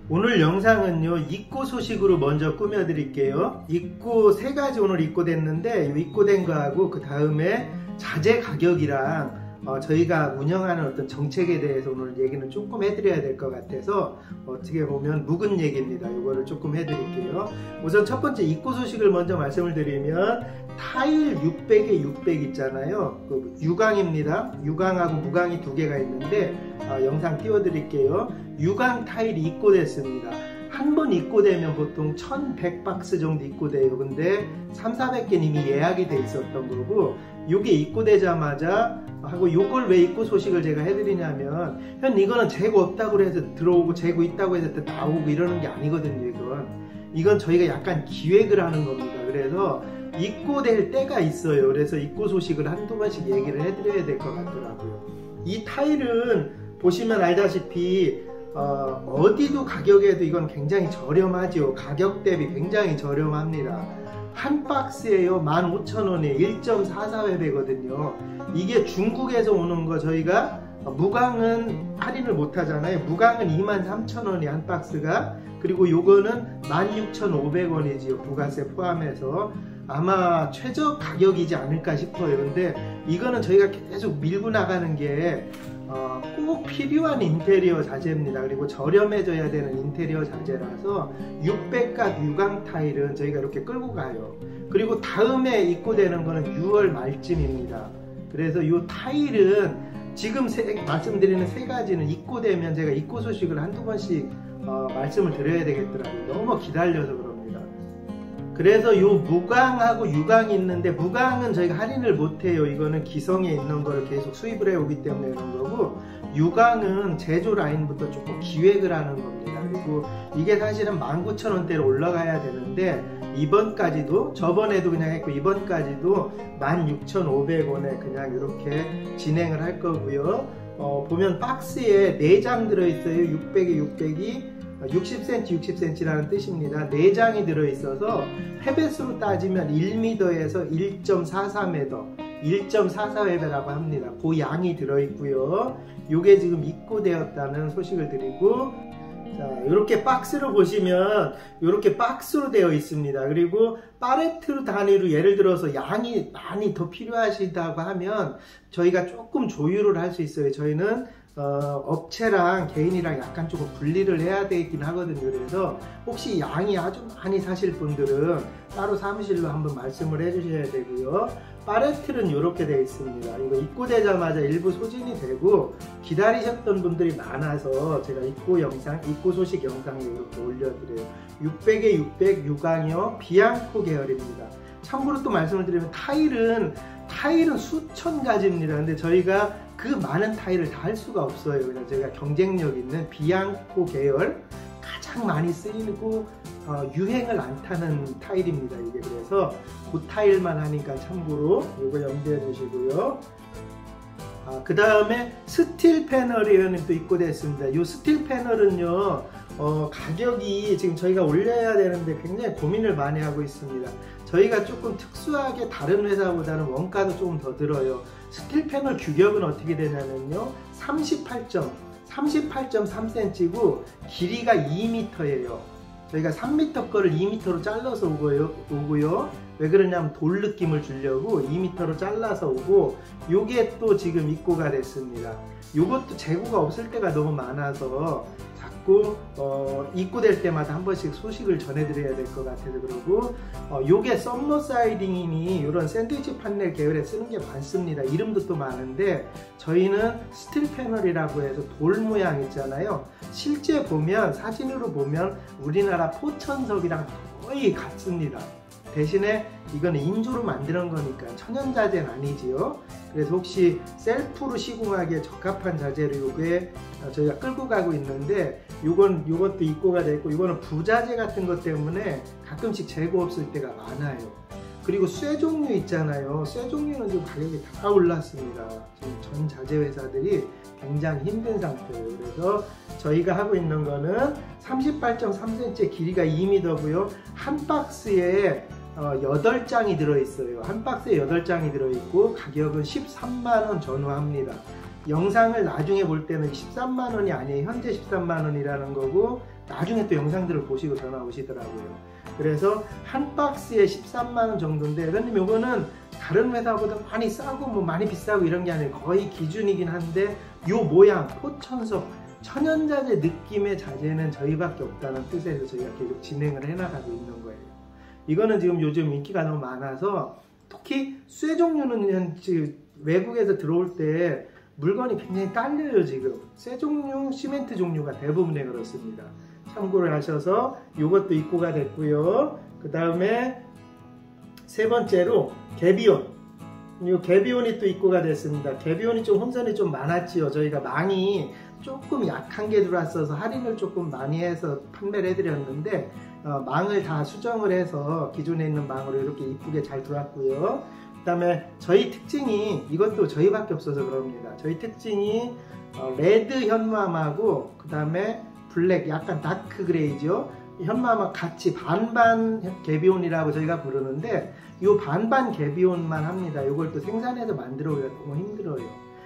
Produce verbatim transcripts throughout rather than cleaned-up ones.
오늘 영상은요 입고 소식으로 먼저 꾸며 드릴게요. 입고 세 가지 오늘 입고됐는데 입고된 거하고 그 다음에 자재 가격이랑 어, 저희가 운영하는 어떤 정책에 대해서 오늘 얘기는 조금 해드려야 될 것 같아서 어떻게 보면 묵은 얘기입니다. 이거를 조금 해드릴게요. 우선 첫 번째 입고 소식을 먼저 말씀을 드리면 타일 육백에 육백 있잖아요. 그 유광입니다. 유광하고 무광이 두 개가 있는데 어, 영상 띄워드릴게요. 유광 타일이 입고됐습니다. 한 번 입고되면 보통 천백 박스 정도 입고돼요. 근데 삼사백 개 이미 예약이 돼 있었던 거고 요게 입고되자마자 하고 요걸 왜 입고 소식을 제가 해드리냐면 현 이거는 재고 없다고 해서 들어오고 재고 있다고 해서 나오고 이러는 게 아니거든요. 이건 이건 저희가 약간 기획을 하는 겁니다. 그래서 입고될 때가 있어요. 그래서 입고 소식을 한두 번씩 얘기를 해드려야 될 것 같더라고요. 이 타일은 보시면 알다시피 어, 어디도 가격에도 이건 굉장히 저렴하죠. 가격 대비 굉장히 저렴합니다. 한 박스에요 만 오천 원에 일 점 사사 회배거든요. 이게 중국에서 오는 거 저희가 무광은 할인을 못 하잖아요. 무광은 이만 삼천 원이 한 박스가, 그리고 요거는 만 육천오백 원이지요. 부가세 포함해서 아마 최저 가격이지 않을까 싶어요. 근데 이거는 저희가 계속 밀고 나가는 게 어, 꼭 필요한 인테리어 자재입니다. 그리고 저렴해져야 되는 인테리어 자재라서 육백각 유광 타일은 저희가 이렇게 끌고 가요. 그리고 다음에 입고되는 거는 유월 말쯤입니다. 그래서 이 타일은 지금 세, 말씀드리는 세 가지는 입고되면 제가 입고 소식을 한두 번씩 어, 말씀을 드려야 되겠더라고요. 너무 기다려서 그럽니다. 그래서 요 무광하고 유광이 있는데 무광은 저희가 할인을 못해요. 이거는 기성에 있는 걸 계속 수입을 해오기 때문에 그런 거고, 유광은 제조 라인부터 조금 기획을 하는 겁니다. 그리고 이게 사실은 만 구천 원대로 올라가야 되는데 이번까지도 저번에도 그냥 했고 이번까지도 만 육천오백 원에 그냥 이렇게 진행을 할 거고요. 어, 보면 박스에 네 장 들어있어요. 육백에 육백이 육십 센티미터 육십 센티미터라는 뜻입니다. 네 장이 들어있어서 회배수로 따지면 일 미터에서 일 점 사사 미터, 일 점 사사 회배라고 합니다. 그 양이 들어있고요. 요게 지금 입고되었다는 소식을 드리고, 자, 이렇게 박스로 보시면 이렇게 박스로 되어 있습니다. 그리고 팔레트 단위로 예를 들어서 양이 많이 더 필요하시다고 하면 저희가 조금 조율을 할 수 있어요. 저희는 어, 업체랑 개인이랑 약간 조금 분리를 해야 되긴 하거든요. 그래서 혹시 양이 아주 많이 사실 분들은 따로 사무실로 한번 말씀을 해 주셔야 되고요. 팔레트는 이렇게 되어 있습니다. 이거 입고되자마자 일부 소진이 되고 기다리셨던 분들이 많아서 제가 입고 영상, 입고 소식 영상을 이렇게 올려드려요. 육백에 육백 유광이요 비앙코 계열입니다. 참고로 또 말씀을 드리면 타일은 타일은 수천 가지입니다. 근데 저희가 그 많은 타일을 다 할 수가 없어요. 그냥 저희가 경쟁력 있는 비앙코 계열 가장 많이 쓰이고 어, 유행을 안 타는 타일입니다. 이게 그래서 그 타일만 하니까 참고로 이거 염두해 주시고요. 아, 그 다음에 스틸 패널이 또 입고됐습니다. 이 스틸 패널은요 어, 가격이 지금 저희가 올려야 되는데 굉장히 고민을 많이 하고 있습니다. 저희가 조금 특수하게 다른 회사보다는 원가도 조금 더 들어요. 스틸 패널 규격은 어떻게 되냐면요 삼십팔 점 삼 센티미터고 길이가 이 미터예요. 저희가 삼 미터 거를 이 미터로 잘라서 오고요, 오고요. 왜 그러냐면 돌 느낌을 주려고 이 미터로 잘라서 오고, 요게 또 지금 입고가 됐습니다. 요것도 재고가 없을 때가 너무 많아서 자꾸 어, 입고될 때마다 한 번씩 소식을 전해드려야 될 것 같아서 그러고, 어, 요게 썸머 사이딩이 이런 샌드위치 판넬 계열에 쓰는 게 많습니다. 이름도 또 많은데 저희는 스틸 패널이라고 해서 돌 모양 있잖아요. 실제 보면 사진으로 보면 우리나라 포천석이랑 거의 같습니다. 대신에 이거는 인조로 만드는 거니까 천연자재는 아니지요. 그래서 혹시 셀프로 시공하기에 적합한 자재로 요게 저희가 끌고 가고 있는데, 요건 요것도 입고가 됐고, 이거는 부자재 같은 것 때문에 가끔씩 재고 없을 때가 많아요. 그리고 쇠 종류 있잖아요. 쇠 종류는 지금 가격이 다 올랐습니다. 지금 전 자재 회사들이 굉장히 힘든 상태예요. 그래서 저희가 하고 있는 거는 삼십팔 점 삼 센티미터 길이가 이 미터고요. 한 박스에 어, 여덟 장이 들어있어요. 한 박스에 여덟 장이 들어있고 가격은 십삼만 원 전후합니다. 영상을 나중에 볼 때는 십삼만 원이 아니에요. 현재 십삼만 원이라는 거고 나중에 또 영상들을 보시고 전화 오시더라고요. 그래서 한 박스에 십삼만 원 정도인데, 회원님 요거는 다른 회사보다 많이 싸고 뭐 많이 비싸고 이런 게 아니에요. 거의 기준이긴 한데 요 모양 포천석 천연자재 느낌의 자재는 저희밖에 없다는 뜻에서 저희가 계속 진행을 해나가고 있는 거예요. 이거는 지금 요즘 인기가 너무 많아서 특히 쇠 종류는 외국에서 들어올 때 물건이 굉장히 딸려요. 지금 쇠 종류, 시멘트 종류가 대부분에 그렇습니다. 참고를 하셔서 이것도 입고가 됐고요. 그 다음에 세 번째로 개비온, 이 개비온이 또 입고가 됐습니다. 개비온이 좀 혼선이 좀 많았지요. 저희가 망이 조금 약한 게 들어왔어서 할인을 조금 많이 해서 판매를 해드렸는데 어, 망을 다 수정을 해서 기존에 있는 망으로 이렇게 이쁘게 잘 들어왔고요. 그 다음에 저희 특징이, 이것도 저희밖에 없어서 그럽니다. 저희 특징이 어, 레드 현무암하고 그 다음에 블랙, 약간 다크 그레이죠. 현무암하고 같이 반반 개비온이라고 저희가 부르는데 이 반반 개비온만 합니다. 이걸 또 생산해서 만들어오기가 너무 힘들어요.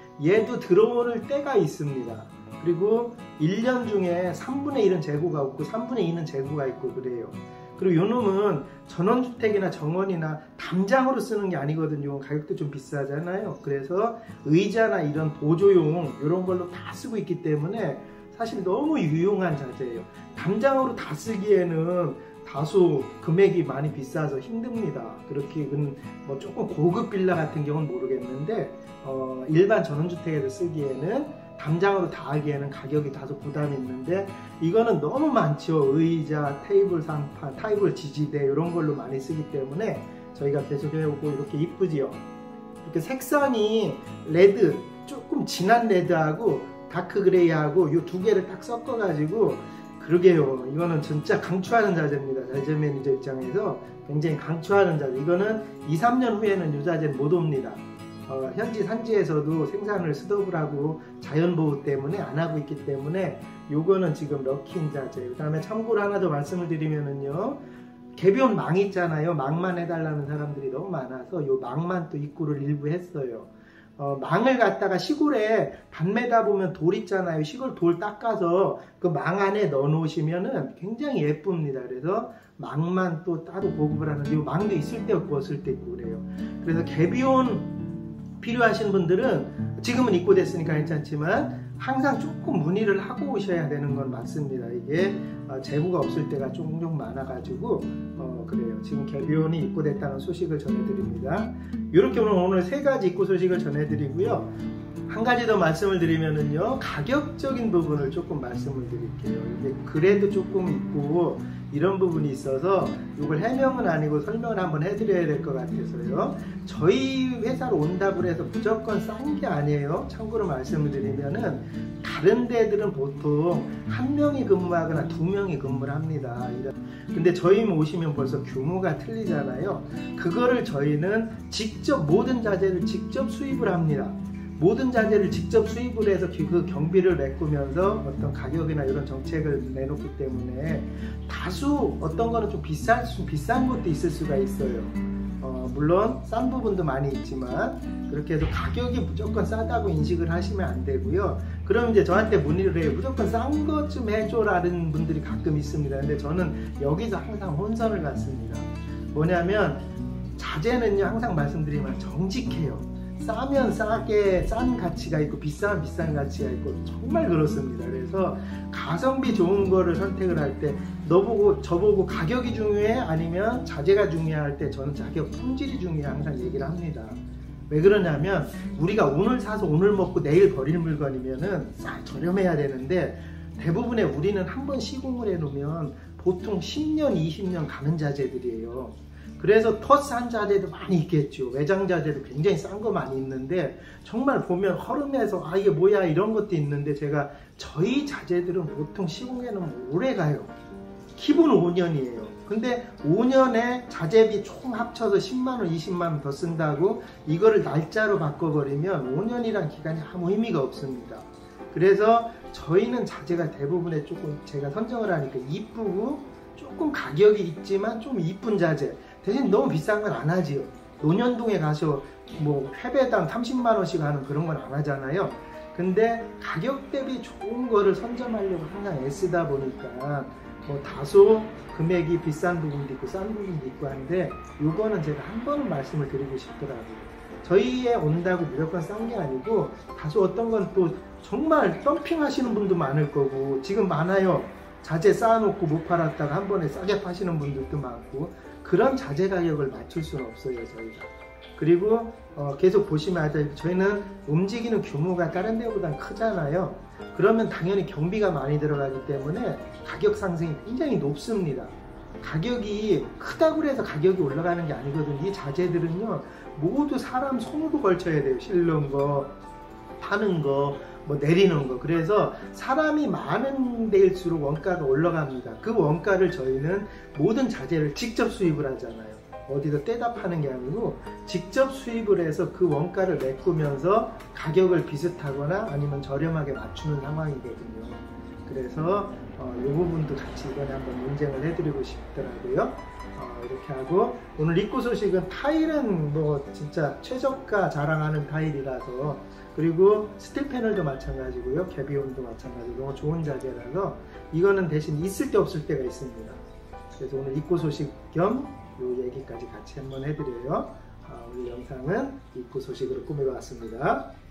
얘도 들어올 때가 있습니다. 그리고 일 년 중에 삼분의 일은 재고가 없고 삼분의 이는 재고가 있고 그래요. 그리고 요 놈은 전원주택이나 정원이나 담장으로 쓰는 게 아니거든요. 가격도 좀 비싸잖아요. 그래서 의자나 이런 보조용 이런 걸로 다 쓰고 있기 때문에 사실 너무 유용한 자재예요. 담장으로 다 쓰기에는 다소 금액이 많이 비싸서 힘듭니다. 그렇게 뭐 조금 고급 빌라 같은 경우는 모르겠는데 어, 일반 전원주택에서 쓰기에는 담장으로 다 하기에는 가격이 다소 부담이 있는데 이거는 너무 많죠. 의자, 테이블 상판, 테이블 지지대 이런 걸로 많이 쓰기 때문에 저희가 계속 해오고 이렇게 이쁘지요. 이렇게 색상이 레드, 조금 진한 레드하고 다크 그레이하고 이 두 개를 딱 섞어 가지고, 그러게요. 이거는 진짜 강추하는 자재입니다. 자재 매니저 입장에서 굉장히 강추하는 자재. 이거는 이, 삼 년 후에는 이 자재는 못 옵니다. 어, 현지 산지에서도 생산을 스톱을 하고 자연보호 때문에 안 하고 있기 때문에 요거는 지금 럭키인 자재. 그 다음에 참고로 하나 더 말씀을 드리면은요, 개비온 망 있잖아요. 망만 해달라는 사람들이 너무 많아서 요 망만 또 입고를 일부 했어요. 어, 망을 갖다가 시골에 밭 매다 보면 돌 있잖아요. 시골 돌 닦아서 그 망 안에 넣어 놓으시면은 굉장히 예쁩니다. 그래서 망만 또 따로 보급을 하는데 이 망도 있을 때 없고 없을 때 있고 그래요. 그래서 개비온 필요하신 분들은 지금은 입고됐으니까 괜찮지만 항상 조금 문의를 하고 오셔야 되는 건 맞습니다. 이게 어, 재고가 없을 때가 종종 많아가지고 어, 그래요. 지금 개비온이 입고됐다는 소식을 전해드립니다. 이렇게 오늘 오늘 세 가지 입고 소식을 전해드리고요. 한 가지 더 말씀을 드리면은요, 가격적인 부분을 조금 말씀을 드릴게요. 이게 그래도 조금 있고 이런 부분이 있어서 이걸 해명은 아니고 설명을 한번 해드려야 될 것 같아서요. 저희 회사로 온다고 해서 무조건 싼 게 아니에요. 참고로 말씀을 드리면은 다른 데들은 보통 한 명이 근무하거나 두 명이 근무를 합니다. 근데 저희 오시면 벌써 규모가 틀리잖아요. 그거를 저희는 직접 모든 자재를 직접 수입을 합니다. 모든 자재를 직접 수입을 해서 그 경비를 메꾸면서 어떤 가격이나 이런 정책을 내놓기 때문에 다수 어떤 거는 좀 비싼, 좀 비싼 것도 있을 수가 있어요. 어, 물론 싼 부분도 많이 있지만 그렇게 해서 가격이 무조건 싸다고 인식을 하시면 안 되고요. 그럼 이제 저한테 문의를 해요. 무조건 싼 것 좀 해줘라는 분들이 가끔 있습니다. 근데 저는 여기서 항상 혼선을 갖습니다. 뭐냐면 자재는요, 항상 말씀드리면 정직해요. 싸면 싸게 싼 가치가 있고 비싸면 비싼 가치가 있고 정말 그렇습니다. 그래서 가성비 좋은 거를 선택을 할 때 너보고 저보고 가격이 중요해 아니면 자재가 중요할 때 저는 가격 품질이 중요해 항상 얘기를 합니다. 왜 그러냐면 우리가 오늘 사서 오늘 먹고 내일 버릴 물건이면은 싸 저렴해야 되는데 대부분의 우리는 한번 시공을 해 놓으면 보통 십 년 이십 년 가는 자재들이에요. 그래서 더 싼 자재도 많이 있겠죠. 외장 자재도 굉장히 싼 거 많이 있는데 정말 보면 허름해서 아 이게 뭐야 이런 것도 있는데, 제가 저희 자재들은 보통 시공해 놓으면 오래 가요. 기본 오 년이에요. 근데 오 년에 자재비 총 합쳐서 십만 원, 이십만 원 더 쓴다고 이거를 날짜로 바꿔버리면 오 년이란 기간이 아무 의미가 없습니다. 그래서 저희는 자재가 대부분에 조금 제가 선정을 하니까 이쁘고 조금 가격이 있지만 좀 이쁜 자재, 대신 너무 비싼 건 안 하지요. 논현동에 가서 뭐 회배당 삼십만 원씩 하는 그런 건 안 하잖아요. 근데 가격 대비 좋은 거를 선점하려고 항상 애쓰다 보니까 뭐 다소 금액이 비싼 부분도 있고 싼 부분도 있고 한데, 요거는 제가 한 번은 말씀을 드리고 싶더라고요. 저희에 온다고 무조건 싼 게 아니고 다소 어떤 건 또 정말 덤핑 하시는 분도 많을 거고, 지금 많아요. 자재 쌓아놓고 못 팔았다가 한 번에 싸게 파시는 분들도 많고, 그런 자재 가격을 맞출 수는 없어요, 저희가. 그리고 어, 계속 보시면 알다시피 저희는 움직이는 규모가 다른 데보다 크잖아요. 그러면 당연히 경비가 많이 들어가기 때문에 가격 상승이 굉장히 높습니다. 가격이 크다고 해서 가격이 올라가는 게 아니거든요. 이 자재들은요 모두 사람 손으로 걸쳐야 돼요. 실는 거, 파는 거, 뭐 내리는 거. 그래서 사람이 많은 데일수록 원가가 올라갑니다. 그 원가를 저희는 모든 자재를 직접 수입을 하잖아요. 어디서 떼다 파는 게 아니고 직접 수입을 해서 그 원가를 메꾸면서 가격을 비슷하거나 아니면 저렴하게 맞추는 상황이거든요. 그래서 어, 이 부분도 같이 이번에 한번 논쟁을 해드리고 싶더라고요. 어, 이렇게 하고, 오늘 입고 소식은 타일은 뭐 진짜 최저가 자랑하는 타일이라서, 그리고 스틸 패널도 마찬가지고요, 개비온도 마찬가지고 너무 좋은 자재라서 이거는 대신 있을 때 없을 때가 있습니다. 그래서 오늘 입고 소식 겸 이 얘기까지 같이 한번 해드려요. 어, 오늘 영상은 입고 소식으로 꾸며봤습니다.